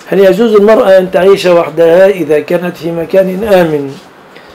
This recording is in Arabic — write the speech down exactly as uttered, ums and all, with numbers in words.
هل يجوز المرأة أن تعيش وحدها إذا كانت في مكان آمن